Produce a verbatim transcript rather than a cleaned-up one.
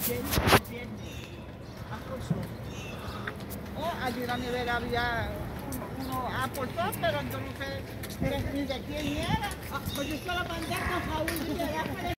¿Quién? ¿Quién? Acoso. Oh, allí en la nevera había uno, uno aportó, pero yo no sé ni de quién era. Ah, pues yo solo mandé con Raúl y